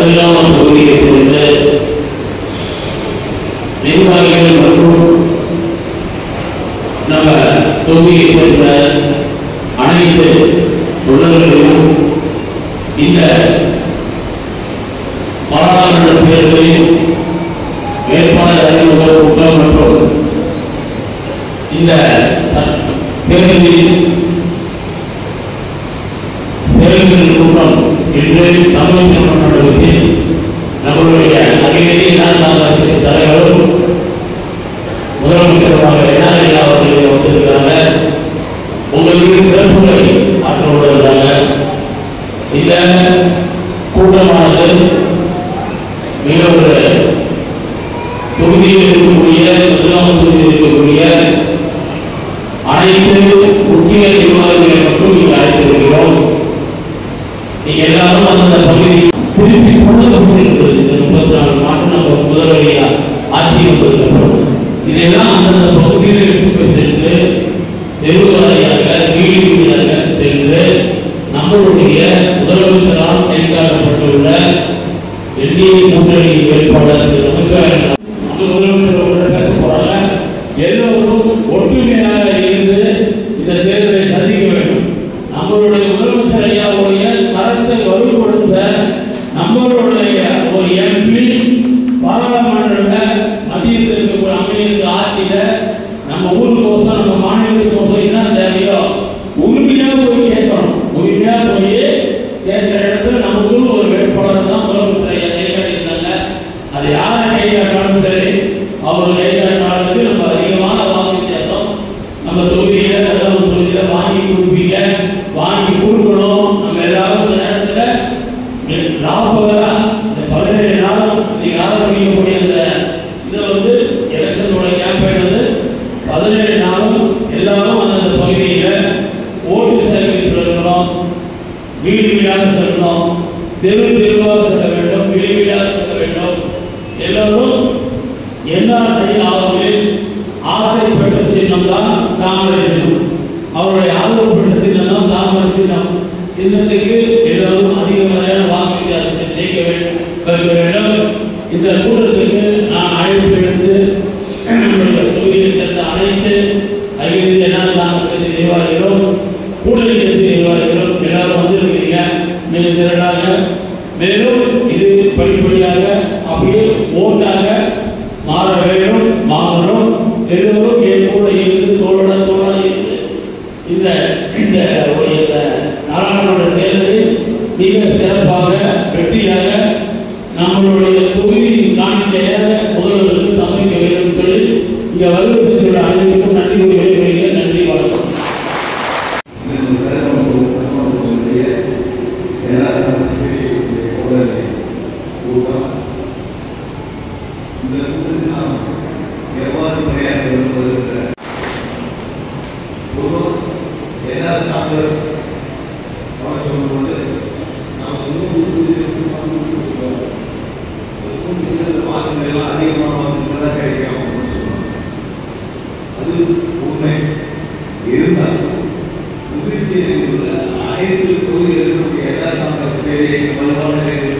பதினொன்றாம் தொகுதியை சேர்ந்த நிர்வாகிகள் மற்றும் நம்ம தொகுதியை சேர்ந்த அனைத்து தொண்டர்களையும் இந்த பாராளுமன்ற தேர்தலில் வேட்பாளர் அறிமுக கூட்டம் மற்றும் இந்த தேர்தலில் செயல்கள் கூட்டம் இன்று தமிழக மண்டலத்தில் நம்மளுடைய அகில இந்திய தலைவரும் முதலமைச்சருமாக என்ஆர்ஐயா அவர்கள் வந்திருக்கிறாங்க. உங்களுக்கு சிறப்புகளை ஆற்ற விடுவதாக இந்த கூட்டமானது மிக ஒரு தொகுதியில் இருக்கக்கூடிய முதலாம் தொகுதியில் இருக்கக்கூடிய அனைத்து முக்கிய நிர்வாகிகளை மட்டும் இங்கு அழைத்திருக்கிறோம். நீங்க எல்லாரும் அந்த பகுதியை திருப்பி கொண்டு கொண்டிருக்கிறது. இந்த 34 நாட்கள் நம்ம முதல்வரையா ஆட்சி வந்ததுக்கப்புறம் இதெல்லாம் அந்தந்த பகுதியில் எடுத்து சென்று தெருவாரியாக வீடு வீடாக சென்று நம்மளுடைய முதலமைச்சரால் கைகாட்டப்பட்டுள்ள என்டிஏ கூட்டணி வேட்பாளர் முதலமைச்சரோட பேச போறாங்க. எல்லோரும் ஒற்றுமையாக இருந்து இந்த தேர்தலை சந்திக்க வேண்டும். நம்மளுடைய முதலமைச்சர் ஐயாவுடைய கருத்தை வலுப்படுத்த நம்மளுடைய ஒரு எம்பி பாராளுமன்ற மத்தியத்தில் அமைந்த ஆட்சியில நம்ம ஊருக்கோசம் நம்ம மாநிலத்துக்கோசம் என்ன தேவையோ உரிமையா போய் கேட்கணும். உரிமையா போய் கேட்கிற இடத்துல நமக்குள்ள ஒரு வேட்பாளர் தான் முதலமைச்சர் ஐயா கை காட்டியிருந்தாங்க. அது யாரை கை காட்டினாலும் சரி, அவர் கை காட்டினாலுக்கு நம்ம அதிகமான வாக்கு சேர்த்தோம். நம்ம தொகுதியில நம்ம தொகுதியில வாங்கி கொடுப்பீங்க, வாங்கி கொடுக்கணும். நம்ம எல்லாரும் இந்த நேரத்துல 40 இந்த 17 நாளும் நீங்க ஆரம்பிக்கக்கூடிய அந்த இதை வந்து எலெக்ஷனோட கேம்பெயின் வந்து 17 நாளும் எல்லாரும் அந்த பகுதியில ஓட்டு சேகரிப்பு இருக்கணும். வீடு வீடாக செல்லணும், தெரு தெருவாக செல்ல வேண்டும், வீடு வீடாக செல்ல வேண்டும். எல்லாரும் எல்லாத்தையும் ஆதரவுப்பட்ட சின்னம் தான் தாமரை சின்னம். அவருடைய ஆதரவுப்பட்ட சின்னம் தான் தாமரை சின்னம். சின்னத்துக்கு எல்லாரும் அதிகமான வாக்கு வித்தியாசத்தை ஜெயிக்க வேண்டும். இந்த கூட்டத்துக்கு நான் அழைப்பு எடுத்து நம்முடைய தொகுதியில் சேர்ந்த அனைத்து அகில இந்திய கட்சி நிர்வாகிகளும் கூட்டணி கட்சி நிர்வாகிகளும் எல்லாரும் வந்திருக்கிறீங்க மிக திரளாக. மேலும் இது படிப்படியாக அப்படியே ஓட்டாக மாற வேண்டும், மாறணும். எல்லோரும் என் கூட இருந்து தோழ இருந்து இந்த நாடாளுமன்ற தேர்தலில் மிக சிறப்பாக வெற்றியாக நம்மளுடைய தொகுதி காணிக்கையாக முதல்வருக்கு சமர்ப்பிக்க வேண்டும் சொல்லி இங்க வருவதற்கு அனைவருக்கும் நன்றி கூறுகிறேன். நன்றி, வணக்கம். அனைத்து தொகுதிகளுக்கும் எல்லா